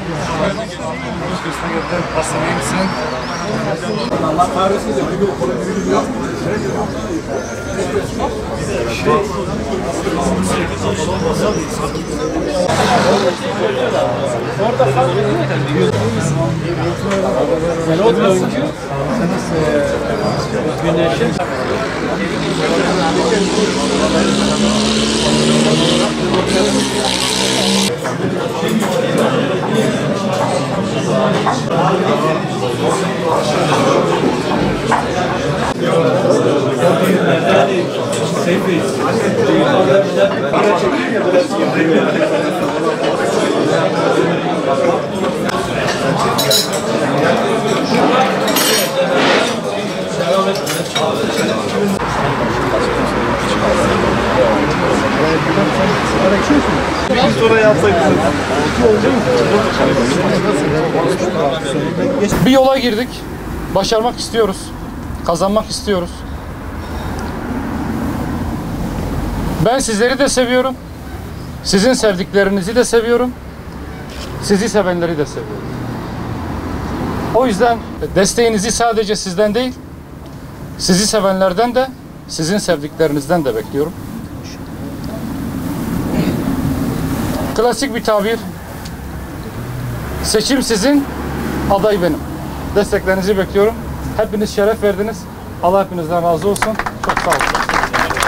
Hastaneye misin? Allah kahretsin de bir okula bir yok. Orada kalıyor. Melod oyuncu. Güneşin. Bir yola girdik. Başarmak istiyoruz. Kazanmak istiyoruz. Ben sizleri de seviyorum. Sizin sevdiklerinizi de seviyorum. Sizi sevenleri de seviyorum. O yüzden desteğinizi sadece sizden değil, sizi sevenlerden de, sizin sevdiklerinizden de bekliyorum. Klasik bir tabir. Seçim sizin, aday benim. Desteklerinizi bekliyorum. Hepiniz şeref verdiniz. Allah hepinizden razı olsun. Çok sağ olun.